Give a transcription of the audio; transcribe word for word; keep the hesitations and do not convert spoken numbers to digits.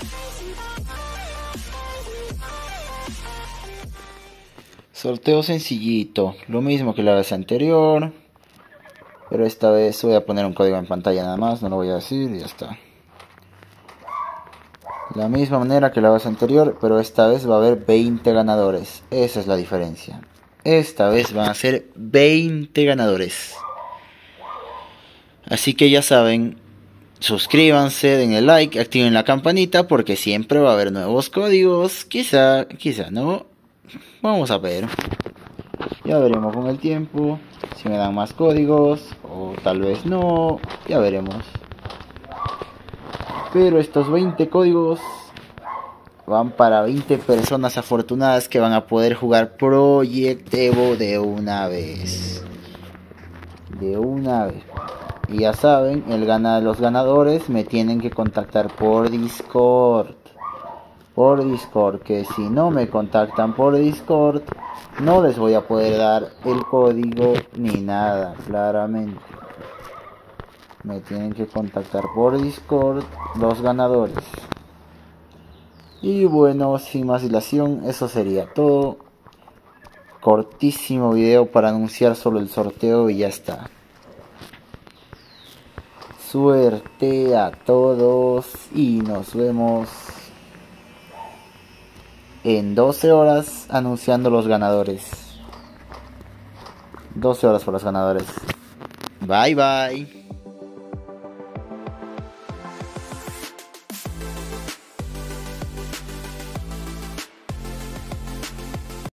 Sorteo sencillito, lo mismo que la vez anterior, pero esta vez voy a poner un código en pantalla nada más, no lo voy a decir y ya está. La misma manera que la vez anterior, pero esta vez va a haber veinte ganadores, esa es la diferencia. Esta vez van a ser veinte ganadores. Así que ya saben, suscríbanse, den el like, activen la campanita porque siempre va a haber nuevos códigos. Quizá, quizá no. Vamos a ver. Ya veremos con el tiempo si me dan más códigos o tal vez no. Ya veremos. Pero estos veinte códigos van para veinte personas afortunadas que van a poder jugar Project Evo de una vez. De una vez. Y ya saben, el gana, los ganadores me tienen que contactar por Discord. Por Discord, que si no me contactan por Discord, no les voy a poder dar el código ni nada, claramente. Me tienen que contactar por Discord los ganadores. Y bueno, sin más dilación, eso sería todo. Cortísimo video para anunciar solo el sorteo y ya está. Suerte a todos y nos vemos en doce horas anunciando los ganadores. doce horas por los ganadores. Bye bye.